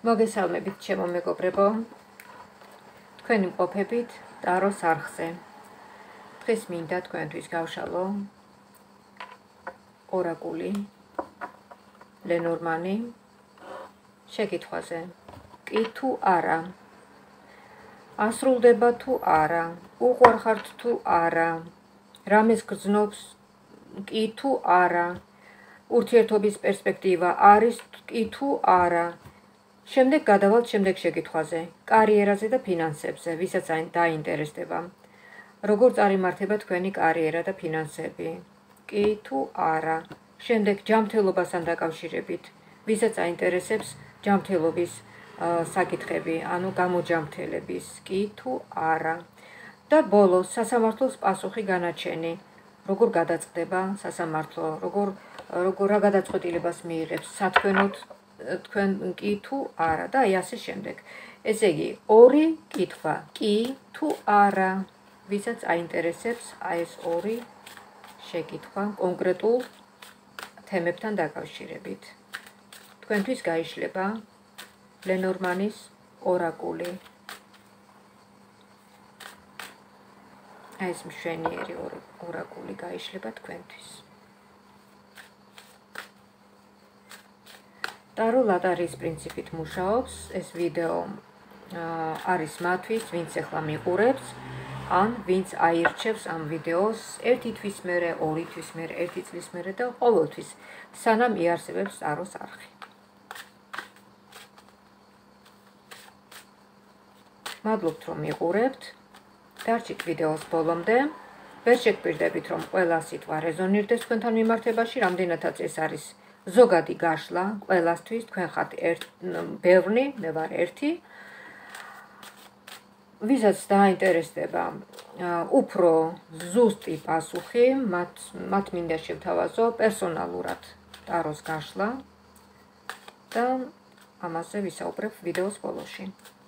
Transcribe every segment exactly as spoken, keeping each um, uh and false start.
მოგესალმებით ჩემო მეგობრებო, თქვენი მყოფებით ტაროს არხზე. დღეს მინდა თქვენთვის გავშალო ორაკული ლენორმანი შეკითხვაზე. კი თუ არა, ასრულდება თუ არა, უყვარხართ თუ არა, რამეს გრძნობს კი თუ არა, ურთიერთობის პერსპექტივა არის კი თუ არა. შემდეგ გადავალთ შემდეგ შეკითხვაზე, კარიერაზე და ფინანსებზე, ვისაც დაინტერესდება. როგორ წარიმართება თქვენი კარიერა და ფინანსები? კი თუ არა. შემდეგ ჯანმრთელობასთან დაკავშირებით, ვისაც აინტერესებს ჯანმრთელობის საკითხები, ანუ გამოჯანმრთელების, კი თუ არა. და ბოლოს სასამართლოს პასუხი განაჩენი, როგორ გადაწყდება სასამართლო, როგორ როგორ რა გადაწყვეტილებას მიიღებს, სათქვენოდ თქვენ კი თუ არა და აი ასე შემდეგ. ესე იგი, ორი კითხვა, კი თუ არა, ვისაც აინტერესებს აი ეს ორი შეკითხვა კონკრეტულ თემებთან დაკავშირებით. თქვენთვის გაიშლება ლენორმანის ორაკული. აი ეს მშვენიერი ორაკული გაიშლება თქვენთვის. ტარო ლატარიის პრინციპით მუშაობს. ეს ვიდეო არის მათთვის, ვინც ახლა მიყურებს, ან ვინც აირჩევს ამ ვიდეოს ერთი თვის მერე, ორი თვის მერე, ერთი წლის მერე და ყოველთვის, სანამ იარსებებს ტაროს არხი. მადლობთ რომ მიყურებთ. დარჩით ვიდეოს ბოლომდე. ვერ შეგპირდებით რომ ყველა სიტყვა რეზონირდეს თქვენთან მიმართებაში, რამდენადაც ეს არის ზოგადი გაშლა ყველასთვის, თქვენ ხართ ბევრი, მე ვარ ერთი. ვისაც დაინტერესდება უფრო ზუსტი პასუხი, მათ მათ მინდა შევთავაზო პერსონალურად ტაროს გაშლა და ამაზე ვისაუბრებ ვიდეოს ბოლოში.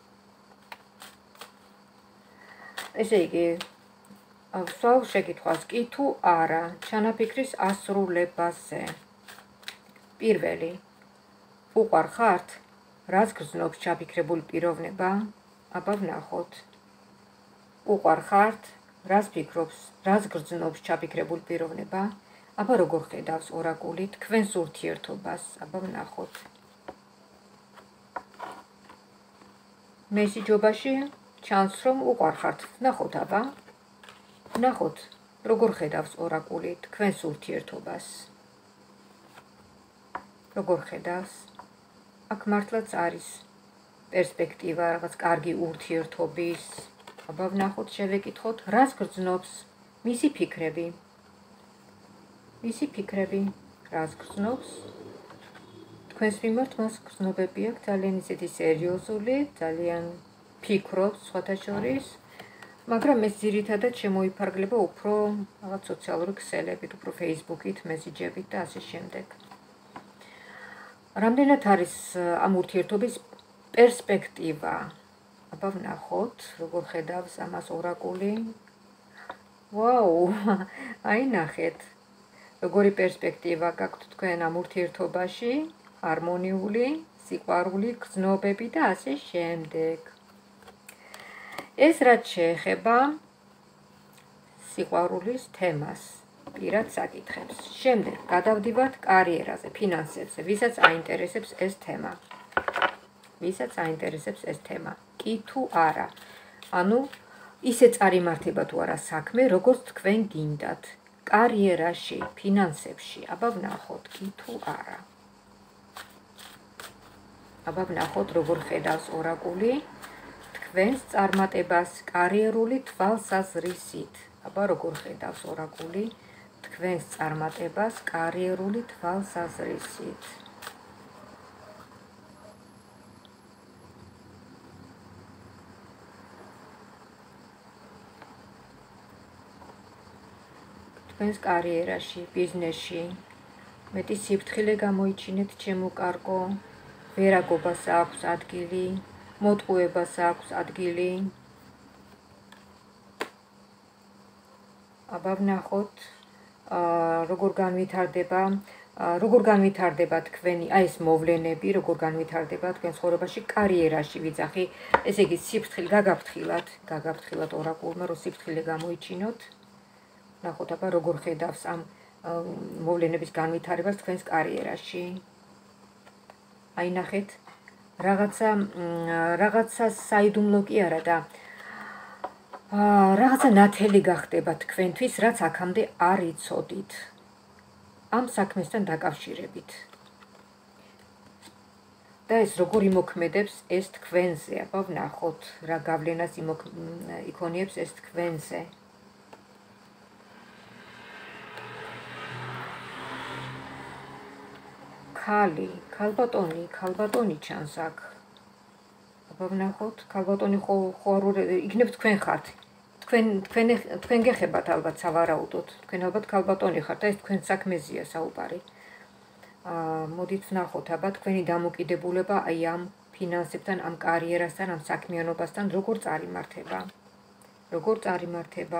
ესე იგი, ვსვავ შეკითხვას კი თუ არა, ჩანაფიქრის ასრულებაზე. პირველი, უყვარხართ, რაც გრძნობს ჩაფიქრებული პიროვნება? აბა ვნახოთ. უყვარხართ, რაც ფიქრობს, რაც გრძნობს ჩაფიქრებული პიროვნება? აბა როგორ ხედავს ორაკული თქვენს ურთიერთობას? აბა ვნახოთ. მესიჯობაში ჩანს რომ უყვარხართ. ვნახოთ აბა. ვნახოთ, როგორ ხედავს ორაკული თქვენს ურთიერთობას? როგორ ხედავს? აქ მართლაც არის პერსპექტივა, რაღაც კარგი ურთიერთობის. აბა ვნახოთ, შევეკითხოთ, რას გრძნობს მისი ფიქრები? მისი ფიქრები, რას გრძნობს? თქვენს მიმართ მას გრძნობები აქვს ძალიან ისეთი სერიოზული, ძალიან ფიქრობს სხვათა შორის, მაგრამ ეს ძირითადად შემოიფარგლება უფრო რაღაც სოციალური ქსელებით, უფრო Facebook-ით, მესიჯებით და ასე შემდეგ. რამდენად არის ამ ურთიერთობის პერსპექტივა? აბა ვნახოთ, როგორ ხედავს ამას ორაკული. ვაუ, აი ნახეთ, როგორი პერსპექტივა გაქვთ თქვენ ამ ურთიერთობაში, ჰარმონიული, სიყვარული, გრძნობები და ასე შემდეგ. ეს რაც შეეხება სიყვარულის თემას, პირად საკითხებს. შემდეგ გადავდივართ კარიერაზე, ფინანსებზე, ვისაც აინტერესებს ეს თემა. ვისაც აინტერესებს ეს თემა. კი თუ არა. ანუ ისე წარიმართება თუ არა საქმე, როგორც თქვენ გინდათ. კარიერაში, ფინანსებში, აბა ვნახოთ, კი თუ არა. აბა ვნახოთ, როგორ ხედავს ორაკული თქვენს წარმატებას კარიერული თვალსაზრისით. აბა როგორ ხედავს ორაკული თქვენს წარმატებას კარიერული თვალსაზრისით. თქვენს კარიერაში, ბიზნესში, მეტი სიფრთხილე გამოიჩინეთ ჩემო კარგო, ვერაგობას აქვს ადგილი, მოტყუებას აქვს ადგილი. აბა ვნახოთ, როგორ განვითარდება როგორ განვითარდება თქვენი აი ეს მოვლენები, როგორ განვითარდება თქვენ ცხოვრებაში, კარიერაში ვიძახი, ესე იგი სიფრთხილე გაგაფრთხილათ, გაგაფრთხილათ ორაკულმა, რომ სიფრთხილე გამოიჩინოთ. ნახოთ აბა როგორ ხედავს ამ მოვლენების განვითარებას თქვენს კარიერაში. აი ნახეთ, რაღაცა რაღაცა საიდუმლო კი არა და რაღაცა ნათელი გახდება თქვენთვის, რაც აქამდე არ იცოდით. ამ საქმესთან დაკავშირებით. და ეს როგორ იმოქმედებს ეს თქვენზე, აბა ვნახოთ, რა გავლენას იქონიებს ეს თქვენზე. ქალი, ქალბატონი, ქალბატონი ჩანს აქ. აბა ვნახოთ, ქალბატონი ხო ხო იქნებ თქვენ ხართ. თქვენ თქვენ თქვენ გეხებათ ალბათ სავარაუდოდ. თქვენ ალბათ ქალბატონი ხართ და ეს თქვენ საქმეზეა საუბარი. აა მოდით ვნახოთ აბა თქვენი დამოკიდებულება აი ამ ფინანსებთან, ამ კარიერასთან, ამ საქმიანობასთან როგორ წარიმართება. როგორ წარიმართება.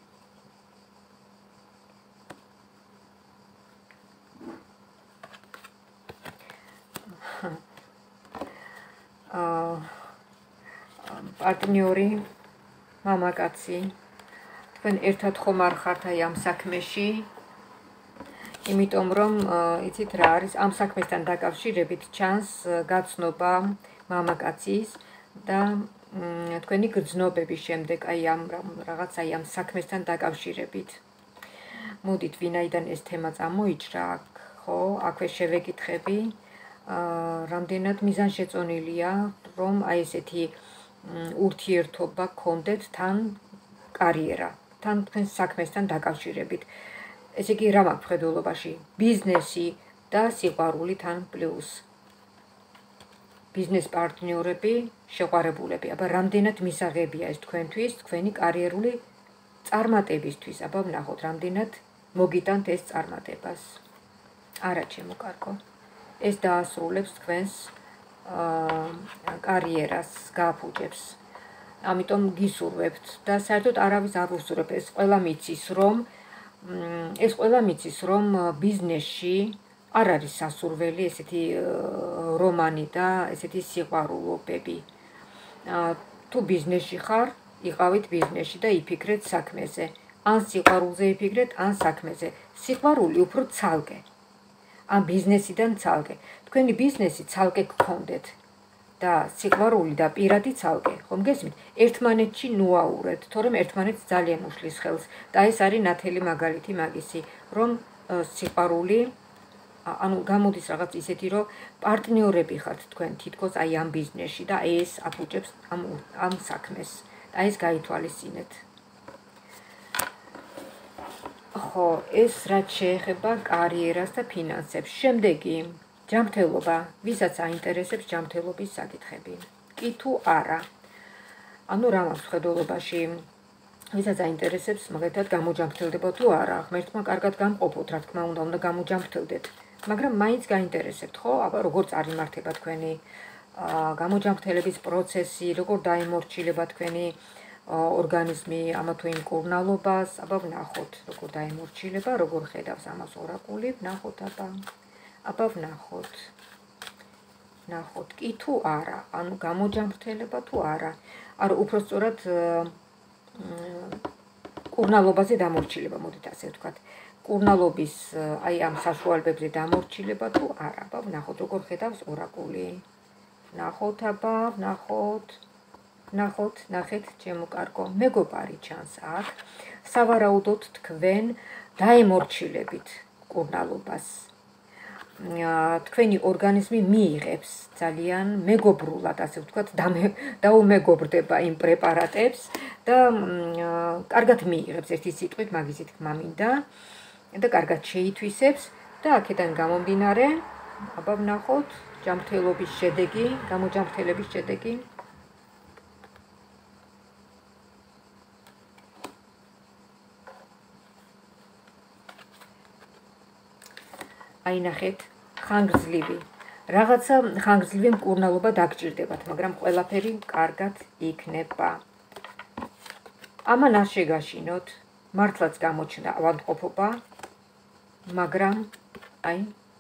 აა პარტნიორი, მამაკაცი, თქვენ ერთად ხომ არ ხართ აი ამ საქმეში, იმიტომ რომ იცით რა არის, ამ საქმესთან დაკავშირებით ჩანს გაცნობა მამაკაცის და თქვენი გრძნობების შემდეგ აი ამ რაღაც აი ამ საქმესთან დაკავშირებით. მოდით, ვინაიდან ეს თემა წამოიჭრა, ხო, აქვე შევეკითხები, რამდენად მიზანშეწონილია, რომ აი ესეთი ურთიერთობა გქონდეთ თან კარიერა, თან თქვენ საქმესთან დაკავშირებით. ესე იგი, რა მაქვს მხედველობაში? ბიზნესი და სიყვარული თან პლუს. ბიზნეს პარტნიორები, შეყვარებულები. აბა, რამდენად მისაღებია ეს თქვენთვის, თქვენი კარიერული წარმატებისთვის. აბა, ვნახოთ, რამდენად მოგიტანთ ეს წარმატებას. არა, ჩემო კარგო. ეს დაასრულებს თქვენს კარიერას, გააფუჭებს. ამიტომ გისურვებთ და საერთოდ არავის არ უსურვებ. ეს ყველა მიცის, რომ ეს ყველა მიცის, რომ ბიზნესში არ არის სასურველი ესეთი რომანი და ესეთი სიყვარულობები. თუ ბიზნესში ხარ, იყავით ბიზნესში და იფიქრეთ საქმეზე. ან სიყვარულზე იფიქრეთ, ან საქმეზე. სიყვარული უფრო ცალკე. ან ბიზნესიდან ცალკე. თქვენი ბიზნესი ცალკე გქონდეთ და სიყვარული და პირადი ცალკე, ხომ გესმით? ერთმანეთში ნუაურეთ, თორემ ერთმანეთს ძალიან უშლის ხელს და ეს არის ნათელი მაგალითი მაგისი, რომ სიყვარული, ანუ გამოდის რაღაც ისეთი, რომ პარტნიორები ხართ თქვენ თითქოს აი ამ ბიზნესში და ეს აფუჭებს ამ ამ საქმეს და ეს გაითვალისწინეთ. ხო, ეს რაც შეეხება კარიერას და ფინანსებს. შემდეგი ჯანმრთელობა, ვისაც აინტერესებს ჯანმრთელობის საკითხები. კი თუ არა. ანუ რა მაქვს მხედველობაში, ვისაც აინტერესებს, მაგალითად გამოჯანმრთელდება თუ არა. ღმერთმა კარგად გამყოფოთ, რა თქმა უნდა, უნდა გამოჯანმრთელდეთ. მაგრამ მაინც გაინტერესებთ, ხო? აბა როგორ წარიმართება თქვენი გამოჯანმრთელების პროცესი, როგორ დაემორჩილება თქვენი ორგანიზმი ამა თუ იმ კურნალობას, აბა ვნახოთ, როგორ დაემორჩილება, როგორ ხედავს ამას ორაკული, ვნახოთ აბა. აბა ვნახოთ. ვნახოთ, კი თუ არა, ანუ გამოჯანმრთელება თუ არა. არა, უпростоრად კურნალობაზე დამორჩილება, მოდით ასე ვთქვათ. კურნალობის აი ამ საშუალებებზე დამორჩილება თუ არა, აბა ვნახოთ, როგორ ხედავს ორაკული. ვნახოთ აბა, ვნახოთ. ნახოთ, ნახეთ, ჩემო კარგო, მეგობარი ჩანს აქ. სავარაუდოდ თქვენ დაემორჩილებით კურნალობას. თქვენი ორგანიზმი მიიღებს ძალიან მეგობრულად, ასე ვთქვათ, დაუმეგობრდება იმ პრეპარატებს და კარგად მიიღებს ერთი სიტყვით, მაგის თქმა მინდა და კარგად შეითვისებს და აქედან გამომდინარე, აბა ვნახოთ, ჯანმრთელობის შედეგი, გამოჯანმრთელების შედეგი. აი ნახეთ, ხანგრძლივი. რაღაცა ხანგრძლივი მკურნალობა დაგჭირდებათ, მაგრამ ყველაფერი კარგად იქნება. ამან არ შეგაშინოთ, მართლაც გამოჩნდა ავადმყოფობა, მაგრამ აი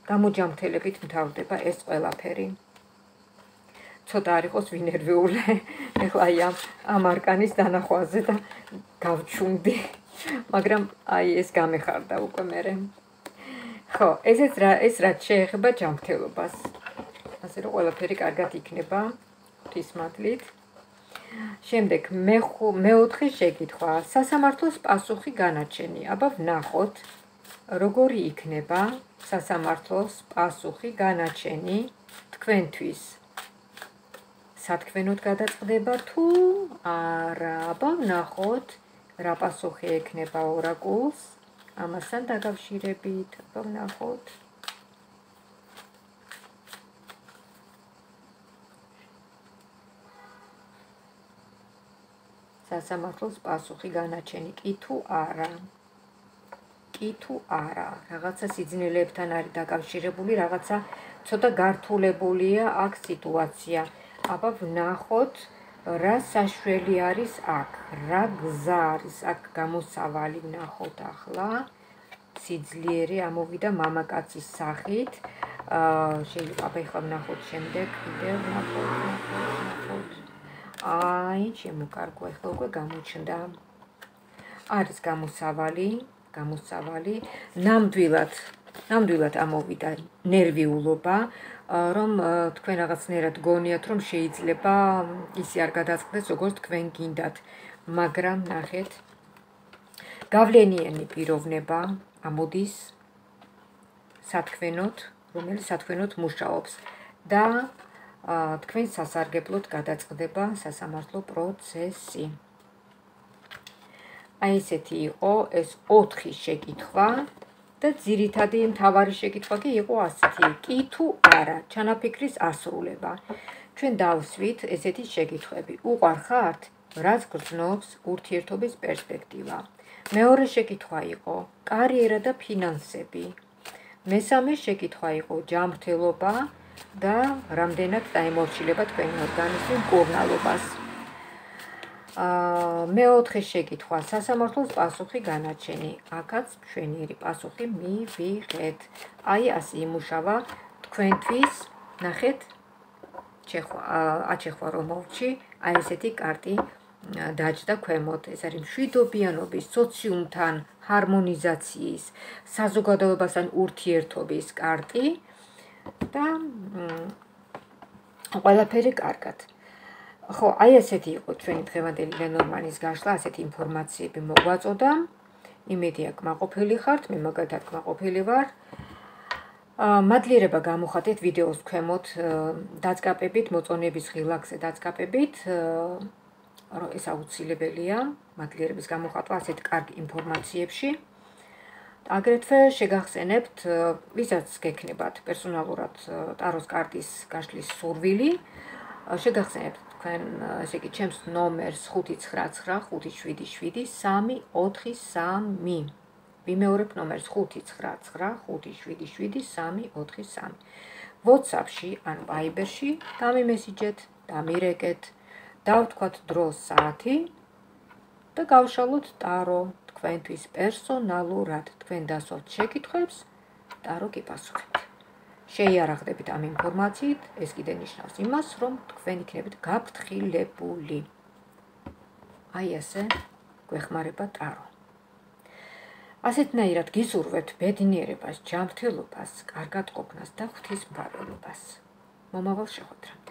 გამოჯამრთელებით მთავრდება ეს ყველაფერი. ცოტა არ იყოს ვინერვიული, ეხლა აი ამ არკანის დანახვაზე და გავჩუნდი, მაგრამ აი ეს გამეხარდა უკვე მერე. ხო, ესეც რა ეს რაც შეეხება ჯანმრთელობას. ასე რომ ყველაფერი კარგად იქნება ღვთისმადლით. შემდეგ მეოთხე შეკითხვა, სასამართლოს პასუხი განაჩენი. აბა ვნახოთ, როგორი იქნება სასამართლოს პასუხი განაჩენი თქვენთვის. სათქმენოდ გადაწყდება თუ არა? აბა ვნახოთ, რა პასუხი ექნება ორაკულს ამასთან დაკავშირებით. აბა ვნახოთ. სასამართლოს პასუხი განაჩენი კი თუ არა? კი თუ არა? რაღაცა სიძნელებთან არის დაკავშირებული, რაღაცა ცოტა გართულებულია აქ სიტუაცია. აბა ვნახოთ, რა საშველი არის აქ, რა გზა არის აქ გამოსავალი. ვნახოთ ახლა. სიძლიერე ამოვიდა მამაკაცის სახით. შეიძლება ეხლა ვნახოთ შემდეგ, კიდევ ვნახოთ, ვნახოთ. აი, შემოკარგო, ეხლა უკვე გამოჩნდა. არის გამოსავალი, გამოსავალი, ნამდვილად, ნამდვილად ამოვიდა ნერვიულობა, რომ თქვენ რაღაცნაირად გონიათ, რომ შეიძლება ისე არ გადაწყდეს, როგორც თქვენ გინდათ, მაგრამ ნახეთ, გავლენიანი პიროვნება ამოდის სათქმენოდ, რომელიც სათქმენოდ მუშაობს და თქვენ სასარგებლოდ გადაწყდება სასამართლო პროცესი. აი ესეთი იყო ეს ოთხი შეკითხვა და ძირითადი მთავარი შეკითხვა კი იყო ასეთი, კი თუ არა, ჩანაფიქრის ასრულება. ჩვენ დავსვით ესეთი შეკითხვები. უყვარ ხართ, რაც გრძნობს ურთიერთობის პერსპექტივა. მეორე შეკითხვა იყო კარიერა და ფინანსები. მესამე შეკითხვა იყო ჯანმრთელობა და რამდენად დაემორჩილება თქვენი ორგანიზმი მკურნალობას. მეოთხე შეკითხვა, სასამართლოს პასუხი განაჩენი. აქაც მშვენიერი პასუხი მივიღეთ. აი ასე იმუშავა თქვენთვის, ნახეთ, აჩეხვა რომოვში, აი ესეთი კარტი დაჯდა ქვემოთ. ეს არის მშვიდობიანობის, სოციუმთან ჰარმონიზაციის, საზოგადოებასთან ურთიერთობის კარტი და ყველაფერი კარგად. ხო, აი ესეთი იყო ჩვენი დღევანდელი ლენორმანის გაშლა, ასეთი ინფორმაციები მოგვაწოდა. იმედი აქვს კმაყოფილი ხართ, მე მაგალითად კმაყოფილი ვარ. მადლიერება გამოხატეთ ვიდეოს ქვემოთ დაწყაპებით, მოწონების ღილაკზე დაწყაპებით. ეს აუცილებელია, მადლიერების გამოხატვა ასეთ კარგ ინფორმაციებში. აგრეთვე შეგახსენებთ, ვისაც გექნებათ პერსონალურად ტაროს კარტის გაშლის სურვილი, შეგახსენებთ თქვენ, ესე იგი, ჩემს ნომერს ხუთი ცხრა ცხრა ხუთი შვიდი შვიდი სამი ოთხი სამი. ვიმეორებ ნომერს ხუთი ცხრა ცხრა ხუთი შვიდი შვიდი სამი ოთხი სამი. WhatsApp-ში ან Viber-ში დამიმესიჯეთ, დამირეკეთ, დავთქვათ დრო, საათი და გავშალოთ ტარო თქვენთვის პერსონალურად. თქვენ დასვათ შეკითხვებს, ტარო გიპასუხებთ. შეიარაღდებით ამ ინფორმაციით, ეს კიდე ნიშნავს იმას, რომ თქვენ იქნებით გაფრთხილებული. აი ასე გვეხმარება ტარო. ასეთნაირად გისურვებთ ბედნიერებას, ჯანმრთელობას, კარგად ყოფნას და ღვთისმფარველობას. მომავალ შეხვედრამდე.